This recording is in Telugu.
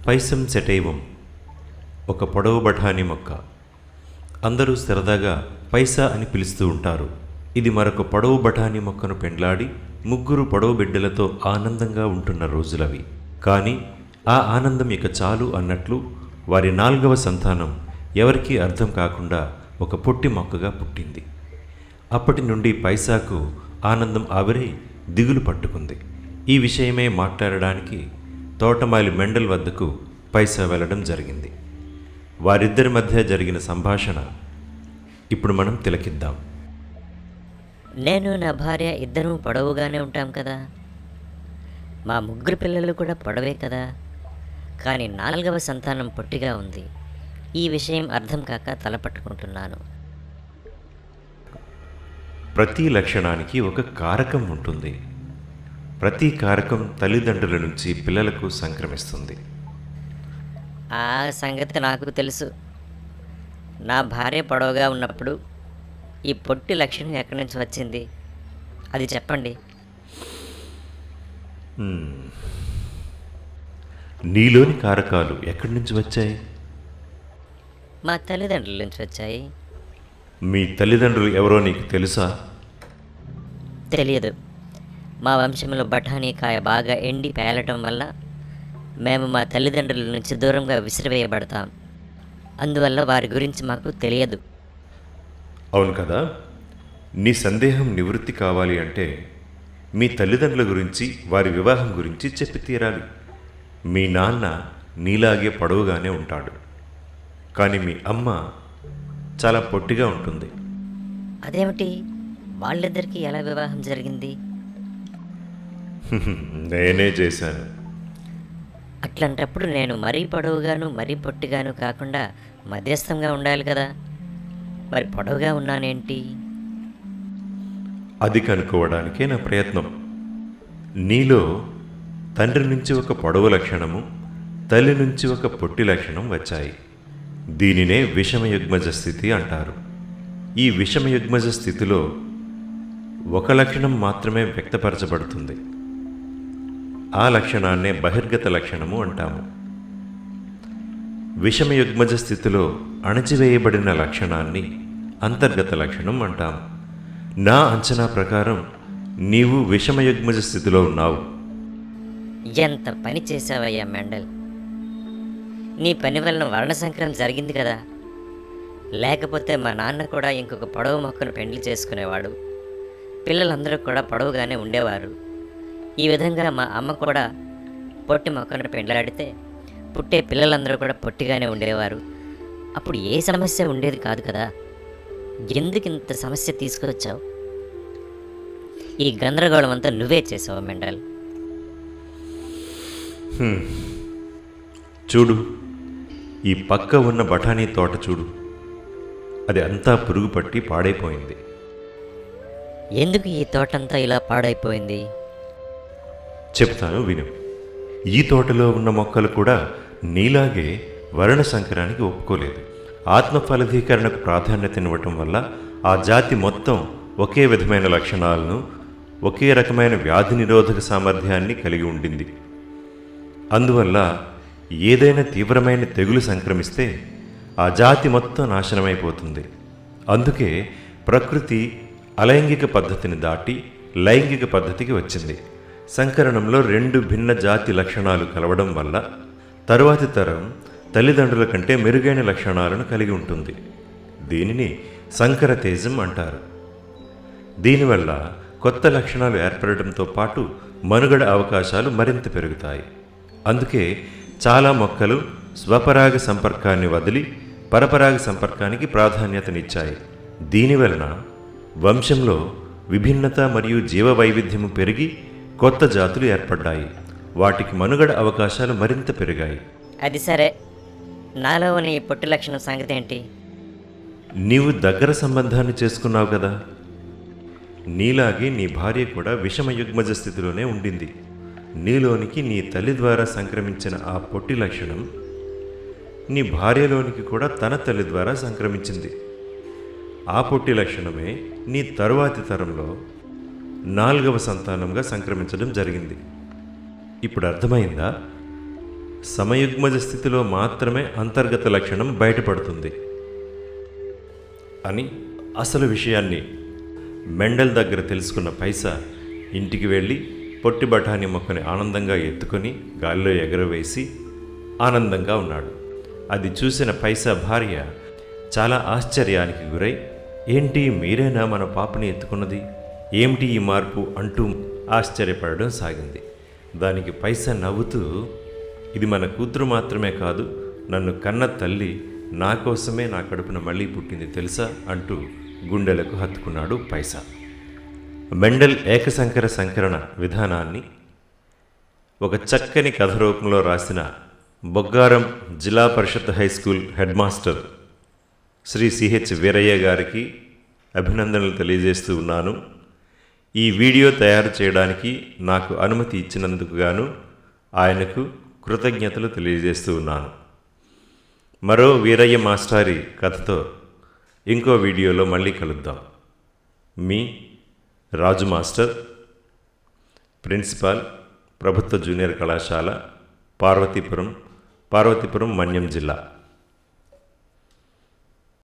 పైసం సెటైవం ఒక పొడవు బఠానీ మొక్క. అందరూ సరదాగా పైసా అని పిలుస్తూ ఉంటారు. ఇది మరొక పొడవు బఠానీ మొక్కను పెండ్లాడి 3 పొడవు బిడ్డలతో ఆనందంగా ఉంటున్న రోజులవి. కానీ ఆ ఆనందం ఇక చాలు అన్నట్లు వారి 4వ సంతానం ఎవరికీ అర్థం కాకుండా ఒక పొట్టి మొక్కగా పుట్టింది. అప్పటి నుండి పైసాకు ఆనందం ఆవిరై దిగులు పట్టుకుంది. ఈ విషయమే మాట్లాడడానికి తోటమాలి మెండల్ వద్దకు పైసా వెళ్ళడం జరిగింది. వారిద్దరి మధ్య జరిగిన సంభాషణ ఇప్పుడు మనం తిలకిద్దాం. నేను నా భార్య ఇద్దరూ పొడవుగానే ఉంటాం కదా, మా 3 పిల్లలు కూడా పొడవే కదా, కానీ 4వ సంతానం పొట్టిగా ఉంది. ఈ విషయం అర్థం కాక తలపట్టుకుంటున్నాను. ప్రతి లక్షణానికి ఒక కారకం ఉంటుంది. ప్రతి కారకం తల్లిదండ్రుల నుంచి పిల్లలకు సంక్రమిస్తుంది. ఆ సంగతి నాకు తెలుసు. నా భార్య పొడవుగా ఉన్నప్పుడు ఈ పొట్టి లక్షణం ఎక్కడి నుంచి వచ్చింది, అది చెప్పండి. నీలోని కారకాలు ఎక్కడి నుంచి వచ్చాయి? మా తల్లిదండ్రుల నుంచి వచ్చాయి. మీ తల్లిదండ్రులు ఎవరో నీకు తెలుసా? తెలియదు. మా వంశంలో బఠానీ కాయ బాగా ఎండి పేలటం వల్ల మేము మా తల్లిదండ్రుల నుంచి దూరంగా విసిరివేయబడతాం. అందువల్ల వారి గురించి మాకు తెలియదు. అవును కదా. నీ సందేహం నివృత్తి కావాలి అంటే మీ తల్లిదండ్రుల గురించి, వారి వివాహం గురించి చెప్పి తీరాలి. మీ నాన్న నీలాగే పొడవుగానే ఉంటాడు, కానీ మీ అమ్మ చాలా పొట్టిగా ఉంటుంది. అదేమిటి, వాళ్ళిద్దరికీ ఎలా వివాహం జరిగింది? నేనే చేశాను. అట్లాంటప్పుడు నేను మరీ పొడవుగాను మరీ పొట్టిగాను కాకుండా మధ్యస్థంగా ఉండాలి కదా, మరి పొడవుగా ఉన్నానేంటి? అది కనుక్కోవడానికే నా ప్రయత్నం. నీలో తండ్రి నుంచి ఒక పొడవు లక్షణము, తల్లి నుంచి ఒక పొట్టి లక్షణం వచ్చాయి. దీనినే విషమయుగ్మజ స్థితి అంటారు. ఈ విషమయుగ్మజ స్థితిలో ఒక లక్షణం మాత్రమే వ్యక్తపరచబడుతుంది. ఆ లక్షణాన్నే బహిర్గత లక్షణము అంటాము. విషమయుగ్మజ స్థితిలో అణచివేయబడిన లక్షణాన్ని అంతర్గత లక్షణం అంటాము. నా అంచనా ప్రకారం నీవు విషమయుగ్మజ స్థితిలో ఉన్నావు. ఎంత పని చేశావయ్యా మెండల్. నీ పని వలన వర్ణసంకరం జరిగింది కదా, లేకపోతే మా నాన్న కూడా ఇంకొక పొడవు మొక్కను పెండ్లి చేసుకునేవాడు. పిల్లలందరూ కూడా పొడవుగానే ఉండేవారు. ఈ విధంగా మా అమ్మ కూడా పొట్టి మొక్కను పెండ్లాడితే పుట్టే పిల్లలందరూ కూడా పొట్టిగానే ఉండేవారు. అప్పుడు ఏ సమస్య ఉండేది కాదు కదా. ఎందుకు ఇంత సమస్య తీసుకొచ్చావు? ఈ గందరగోళం అంతా నువ్వే చేసావు మెండల్. చూడు, ఈ పక్క ఉన్న బఠానీ తోట చూడు, అది అంతా పురుగు పట్టి పాడైపోయింది. ఎందుకు ఈ తోటంతా ఇలా పాడైపోయింది? చెప్తాను విను. ఈ తోటలో ఉన్న మొక్కలు కూడా నీలాగే వర్ణ సంకరానికి ఒప్పుకోలేదు. ఆత్మఫలదీకరణకు ప్రాధాన్యతనివ్వటం వల్ల ఆ జాతి మొత్తం ఒకే విధమైన లక్షణాలను, ఒకే రకమైన వ్యాధి నిరోధక సామర్థ్యాన్ని కలిగి ఉండింది. అందువల్ల ఏదైనా తీవ్రమైన తెగులు సంక్రమిస్తే ఆ జాతి మొత్తం నాశనమైపోతుంది. అందుకే ప్రకృతి అలైంగిక పద్ధతిని దాటి లైంగిక పద్ధతికి వచ్చింది. సంకరణంలో 2 భిన్న జాతి లక్షణాలు కలవడం వల్ల తరువాతి తరం తల్లిదండ్రుల కంటే మెరుగైన లక్షణాలను కలిగి ఉంటుంది. దీనిని సంకర తేజం అంటారు. దీనివల్ల కొత్త లక్షణాలు ఏర్పడడంతో పాటు మనుగడ అవకాశాలు మరింత పెరుగుతాయి. అందుకే చాలా మొక్కలు స్వపరాగ సంపర్కాన్ని వదిలి పరపరాగ సంపర్కానికి ప్రాధాన్యతనిచ్చాయి. దీనివలన వంశంలో విభిన్నత మరియు జీవ వైవిధ్యము పెరిగి కొత్త జాతులు ఏర్పడ్డాయి. వాటికి మనుగడ అవకాశాలు మరింత పెరిగాయి. అది సరే, నాలో ఉన్న ఈ పొట్టి లక్షణం సంగతి ఏంటి? నీవు దగ్గర సంబంధాన్ని చేసుకున్నావు కదా. నీలాగే నీ భార్య కూడా విషమయుగ్మజ స్థితిలోనే ఉండింది. నీలోనికి నీ తల్లి ద్వారా సంక్రమించిన ఆ పొట్టి లక్షణం నీ భార్యలోనికి కూడా తన తల్లి ద్వారా సంక్రమించింది. ఆ పొట్టి లక్షణమే నీ తరువాతి తరంలో 4వ సంతానంగా సంక్రమించడం జరిగింది. ఇప్పుడు అర్థమైందా? సమయుగ్మజ స్థితిలో మాత్రమే అంతర్గత లక్షణం బయటపడుతుంది అని అసలు విషయాన్ని మెండల్ దగ్గర తెలుసుకున్న పైసా ఇంటికి వెళ్ళి పొట్టి బఠానీ మొక్కని ఆనందంగా ఎత్తుకొని గాలిలో ఎగరవేసి ఆనందంగా ఉన్నాడు. అది చూసిన పైసా భార్య చాలా ఆశ్చర్యానికి గురై, ఏంటి మీరేనా మన పాపని ఎత్తుకున్నది, ఏమిటి ఈ మార్పు అంటూ ఆశ్చర్యపడడం సాగింది. దానికి పైసా నవ్వుతూ, ఇది మన కూతురు మాత్రమే కాదు, నన్ను కన్న తల్లి నా కోసమే నా కడుపున మళ్ళీ పుట్టింది తెలుసా అంటూ గుండెలకు హత్తుకున్నాడు పైసా. మెండల్ ఏకసంకర సంకరణ విధానాన్ని ఒక చక్కని కథ రూపంలో రాసిన Boggaram Zilla Parishad high school head master Shri CH Veeraiah గారికి అభినందనలు తెలియజేస్తూ ఉన్నాను. ఈ వీడియో తయారు చేయడానికి నాకు అనుమతి ఇచ్చినందుకు గాను ఆయనకు కృతజ్ఞతలు తెలియజేస్తూ ఉన్నాను. మరో వీరయ్య మాస్టారి కథతో ఇంకో వీడియోలో మళ్ళీ కలుద్దాం. మీ రాజు మాస్టర్, ప్రిన్సిపాల్, ప్రభుత్వ జూనియర్ కళాశాల, పార్వతీపురం, మన్యం జిల్లా.